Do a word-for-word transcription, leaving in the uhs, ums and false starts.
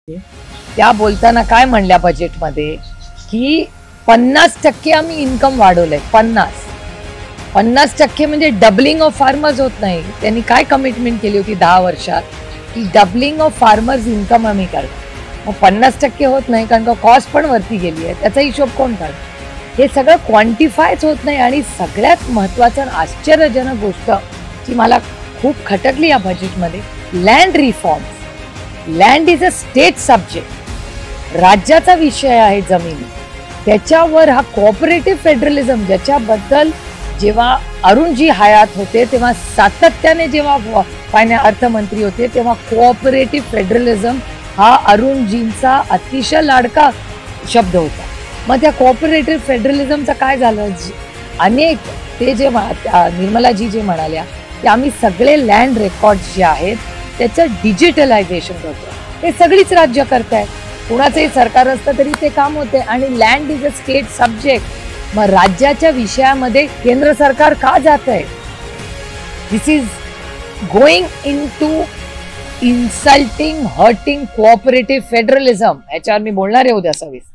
त्या बोलताना काय म्हणल्या बजेटमध्ये की पन्नास टक्के आम्ही इन्कम वाढवलंय. पन्नास पन्नास टक्के म्हणजे डबलिंग ऑफ फार्मर्स होत नाही. त्यांनी काय कमिटमेंट केली होती दहा वर्षात की डबलिंग ऑफ फार्मर्स इन्कम आम्ही करतो. मग पन्नास टक्के होत नाही कारण का कॉस्ट पण वरती गेली आहे. त्याचा हिशोब कोण काढ? हे सगळं क्वांटिफायच होत नाही. आणि सगळ्यात महत्वाचं आश्चर्यजनक गोष्ट जी मला खूप खटकली या बजेटमध्ये, land reforms. Land is a state subject. राज्याचा विषय आहे जमीन. त्याच्यावर हा कोऑपरेटिव्ह फेडरलिझम, ज्याच्याबद्दल जेव्हा अरुणजी हयात होते तेव्हा सातत्याने, जेव्हा फायनान्स अर्थमंत्री होते तेव्हा कोऑपरेटिव्ह फेडरलिझम हा अरुणजींचा अतिशय लाडका शब्द होता. मग त्या कोऑपरेटिव्ह फेडरलिझमचं काय झालं? अनेक ते जे निर्मलाजी जे म्हणाल्या की आम्ही सगळे लँड रेकॉर्ड्स जे आहेत त्याचं डिजिटलायझेशन करतो. हे सगळीच राज्य करतायत. कुणाचंही सरकार असतं तरी ते काम होते. आणि land is a state subject. मग राज्याच्या विषयामध्ये केंद्र सरकार का जात आहे? This is going into insulting, hurting cooperative federalism. ह्याच्यावर मी बोलणार आहे उद्या सविस्तर.